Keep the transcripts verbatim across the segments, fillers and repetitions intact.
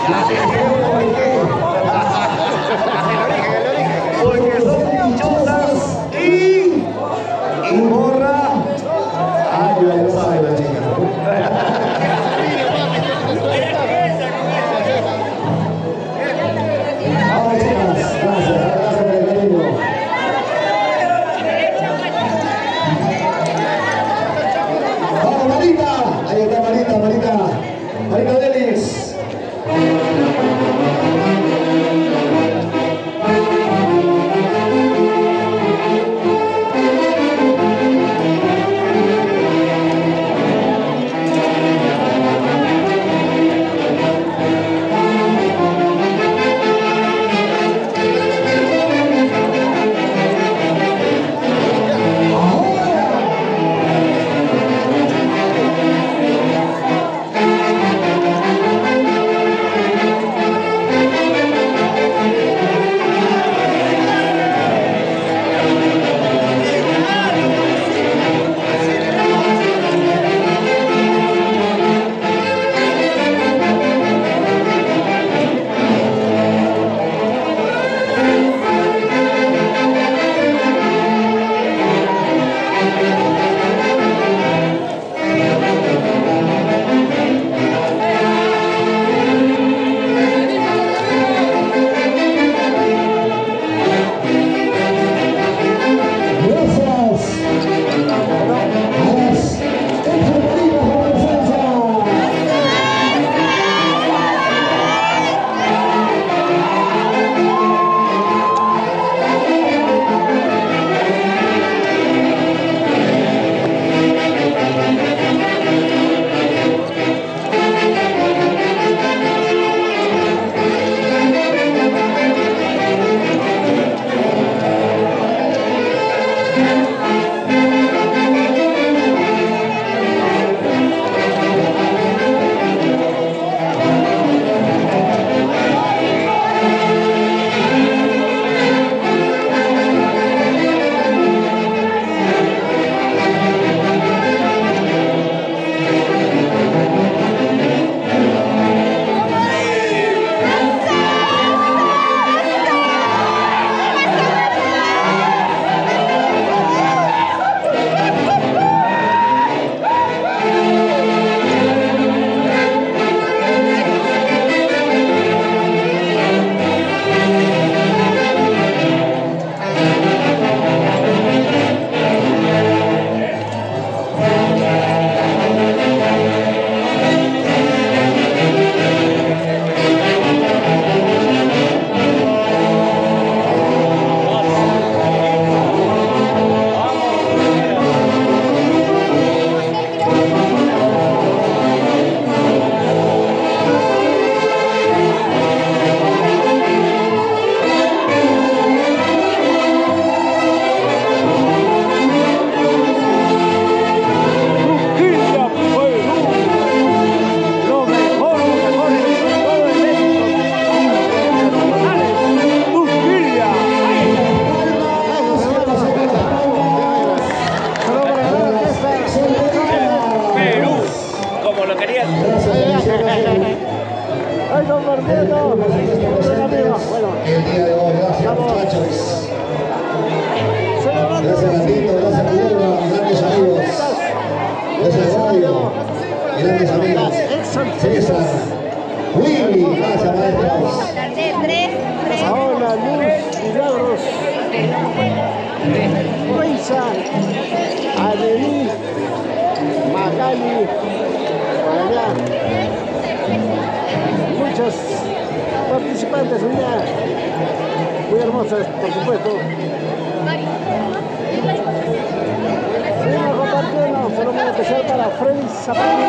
Porque son dichosas y, y morra. Ah, yo ya sabe la chica. Vamos, chicas. Gracias, gracias por el cariño. Vamos, Marita. Ahí está Marita, Marita. Marita Delis. El día de hoy, gracias muchachos. Gracias Gatito, gracias Culebra, grandes amigos. Gracias Radio, grandes amigos. César, Willy, gracias maestros. Paola, Luz, Milagros, Luisa, Adelis, Magali, por allá. Muchas participantes, mira, muy hermosas, por supuesto. Seguimos compartiendo, un saludo muy especial para Freddy Zapata.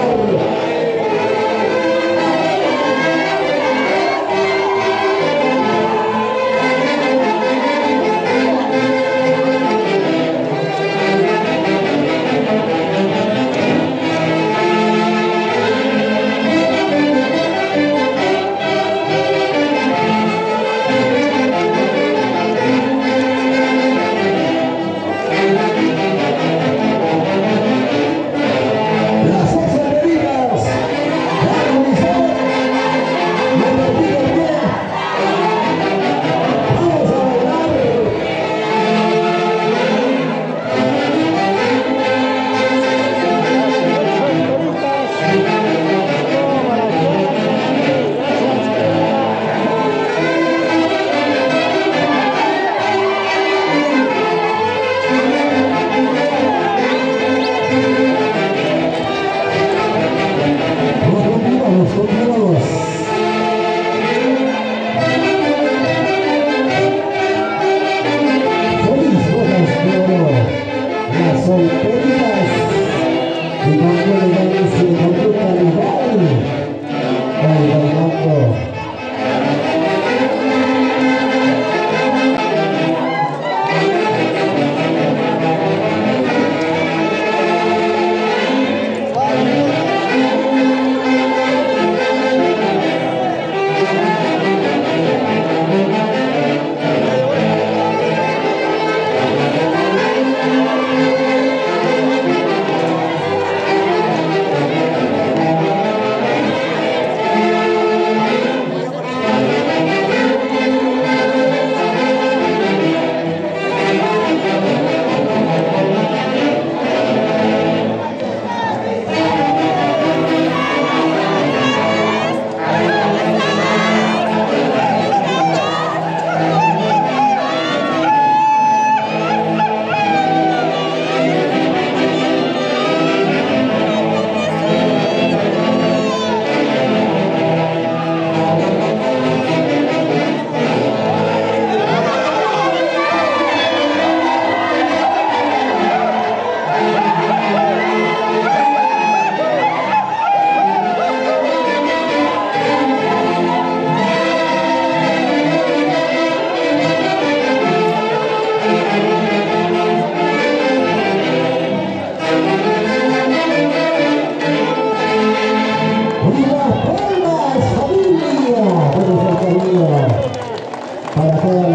Gracias.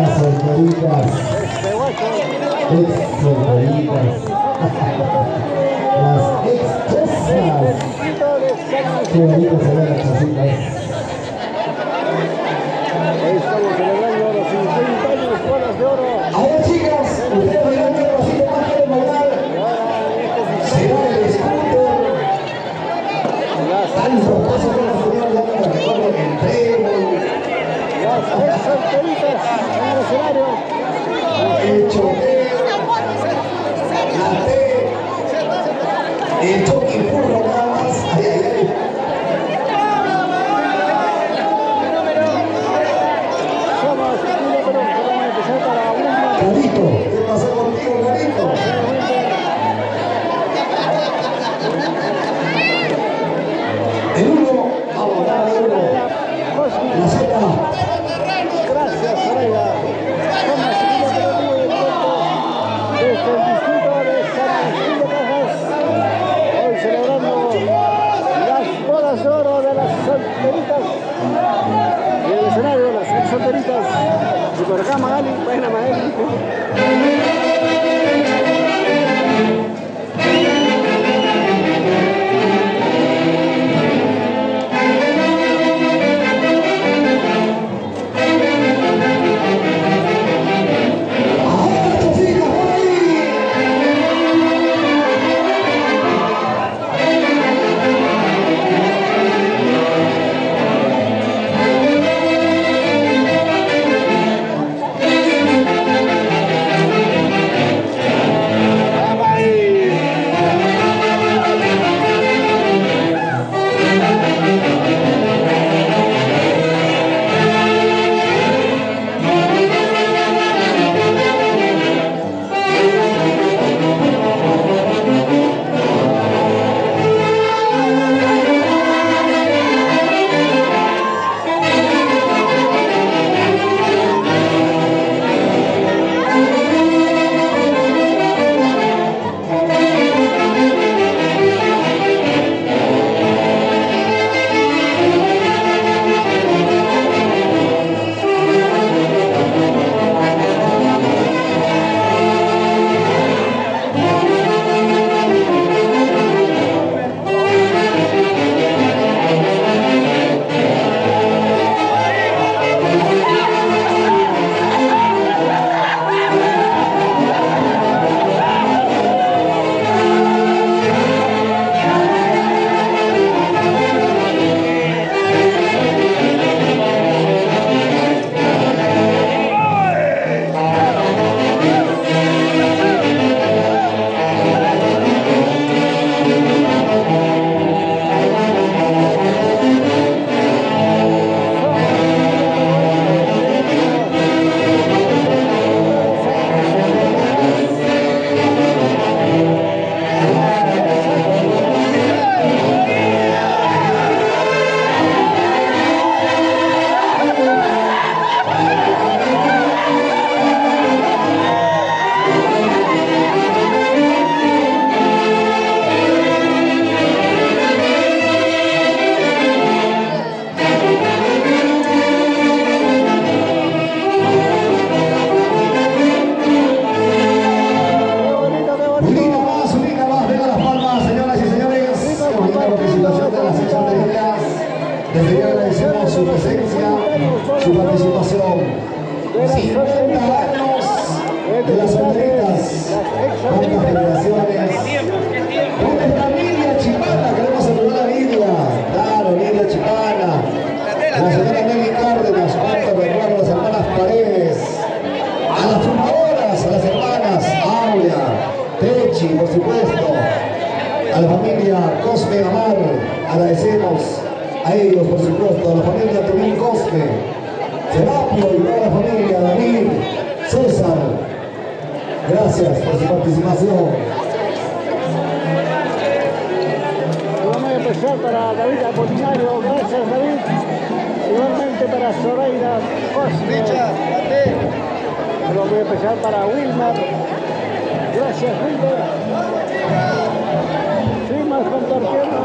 las solteritas. Este guacho. Ex solteritas. Las extosas. Qué bonito se ven las cositas. Ahí estamos celebrando los cincuenta años bolas de oro. A ver, chicas, ustedes bailan un pasito más quieren bailar. Será el scooter. Tantos pasos que nos tuvieron ya para que corren el trébol. Las ex solteritas en el escenario. El choqueo. La T. El choque burro nada más. Ay, ay, ay. Somos Chile Perú, que vamos a empezar para una. Carito, ¿qué pasó contigo, Carito? El uno, vamos a dar el uno. La Z. Gracias, Soraya. Somos Chile Perú en directo desde el distrito de San Agustín de Cajas. Hoy celebrando las bodas de oro de las solteritas. Y el escenario, las ex solteritas. Y por acá Magali, buena Magali. Desde ya agradecemos su presencia, su participación. cincuenta años de las solteritas, cuántas generaciones. ¿Dónde está Lidia Chipana? Queremos saludar a Lidia. Claro, Lidia Chipana. La señora Nelly Cárdenas, cuántos recuerdos, las hermanas Paredes. A las fumadoras, a las hermanas Aurea, Techi, por supuesto. A la familia Cosme Amar, agradecemos a ellos, por supuesto, a la familia Tubín Cosme, Serapio y toda la familia, David, César, gracias por su participación. Vamos a empezar para David Apolinario, gracias David. Igualmente para Zoraida Cosme. Vamos a empezar para Wilmar, gracias Wilmar. Firmas compartiendo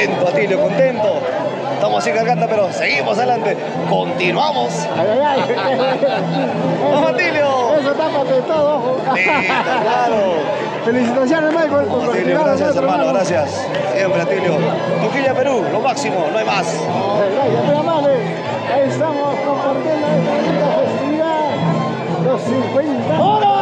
Contento, Atilio, contento. Estamos así garganta, pero seguimos adelante. Continuamos. Ay, ay, ay. ¡Vamos, Atilio! Eso tápate todo, ojo. Listo, claro. Felicitaciones, Michael. por Vamos, Atilio, continuar, gracias, hermano. hermano, gracias. Siempre, Atilio. Tuquilla, Perú, lo máximo, no hay más. Gracias, muy amable. Ahí estamos compartiendo esta bonita festividad. Los cincuenta. ¡Hola!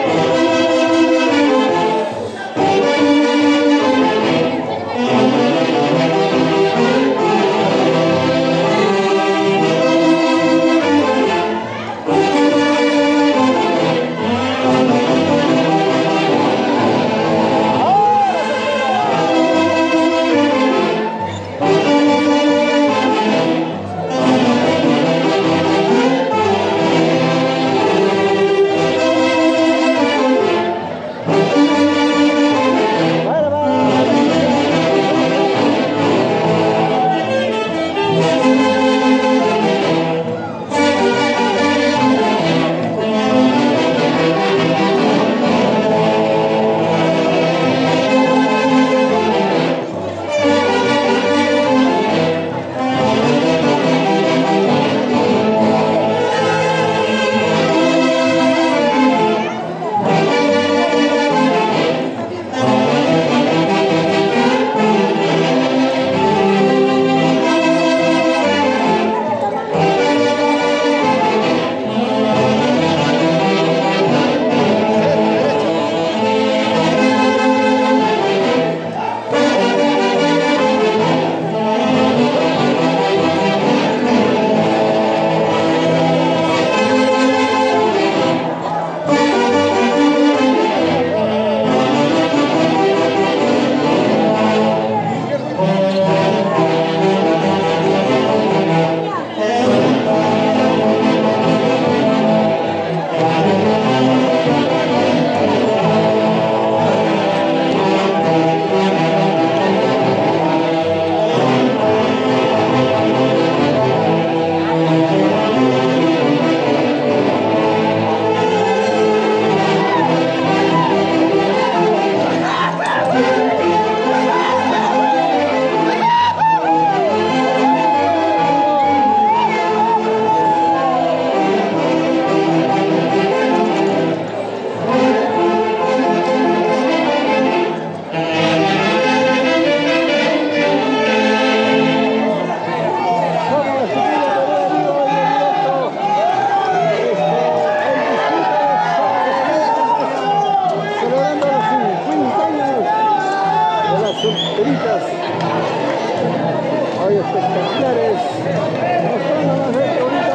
Hoy espectaculares, mostrándonos esto ahorita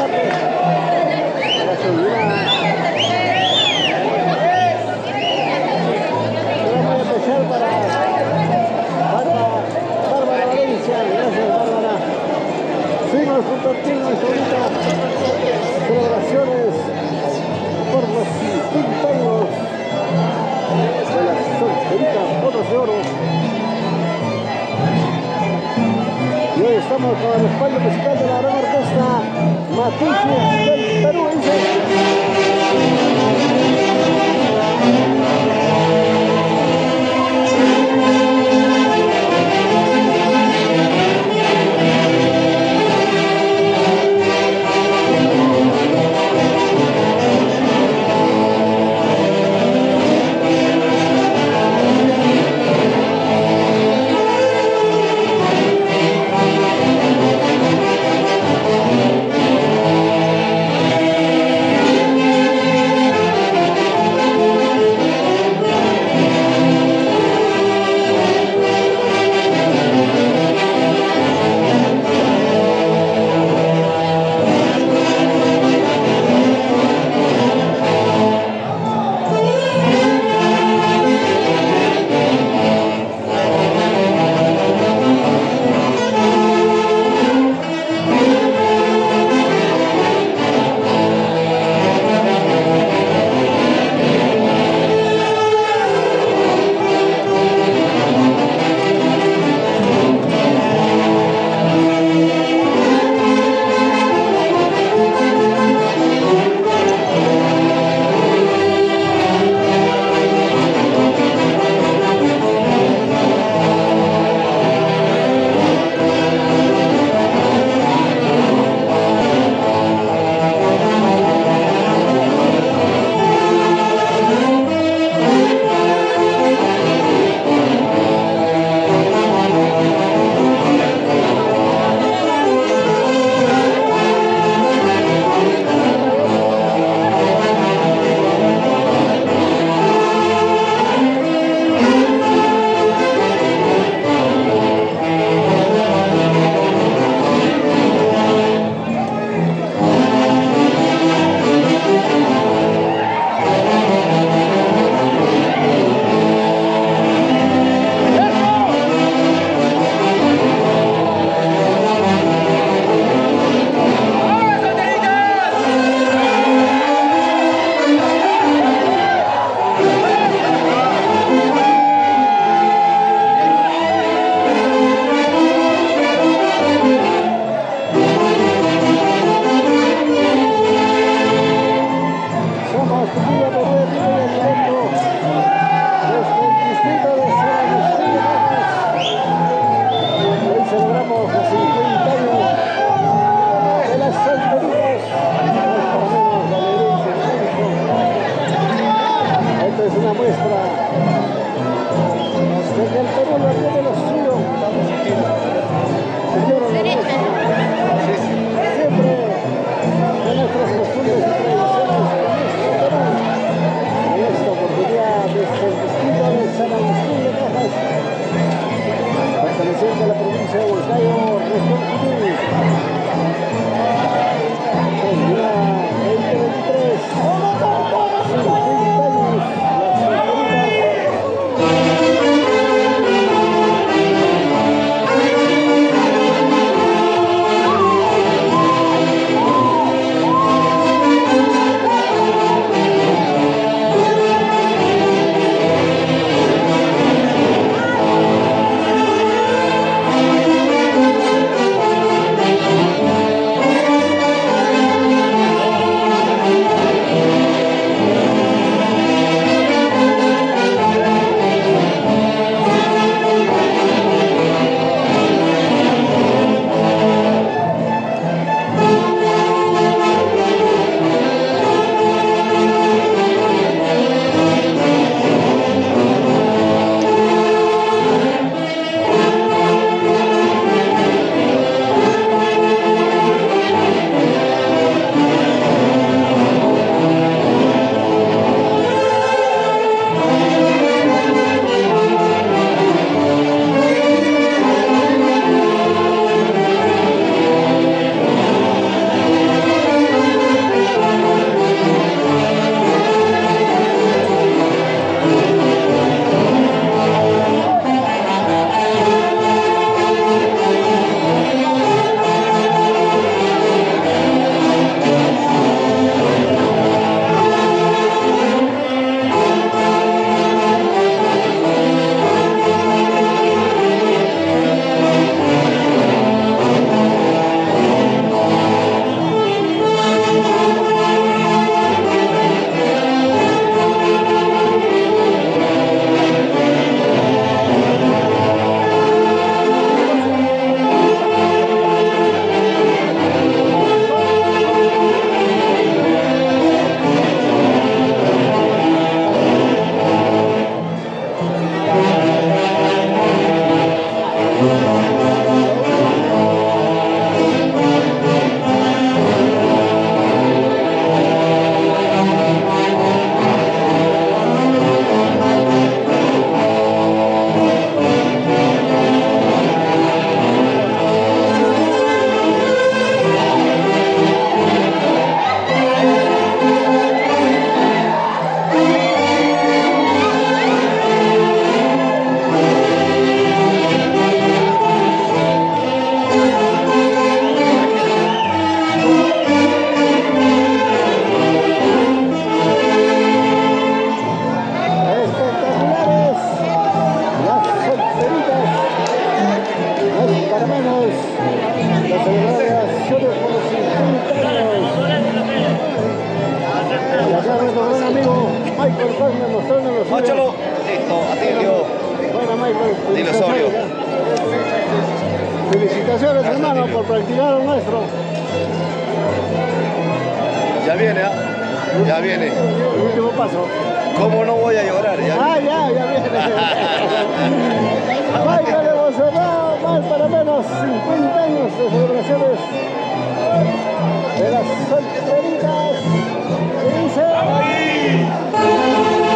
la seguridad. Será muy especial para Bárbara, Bárbara Valencia. Gracias, Bárbara. Seguimos compartiendo esto ahorita. Celebraciones por los cincuenta años de las solteritas Botas de Oro. Y hoy estamos con el respaldo musical de la gran orquesta Matices del Perú. nuestra. Desde el Perú, la tiene los suyos. Señora, siempre de nuestras costumbres y tradiciones en nuestro Perú. En esta oportunidad, desde el distrito de San Agustín de Cajas, perteneciente a la provincia de Huancayo, región Junín. Día veinte veintitrés, cincuenta años, las Móchalo. Listo, Atilio. Bueno, Michael. Atilio Osorio. Felicitaciones, hermano, por practicar lo nuestro. Ya viene, ¿ah? ¿eh? Ya viene. El último paso. ¿Cómo no voy a llorar? Ya ah, ya, ya viene. Michael emocionado, más para menos cincuenta años de celebraciones de las solteritas. ¿Qué dice?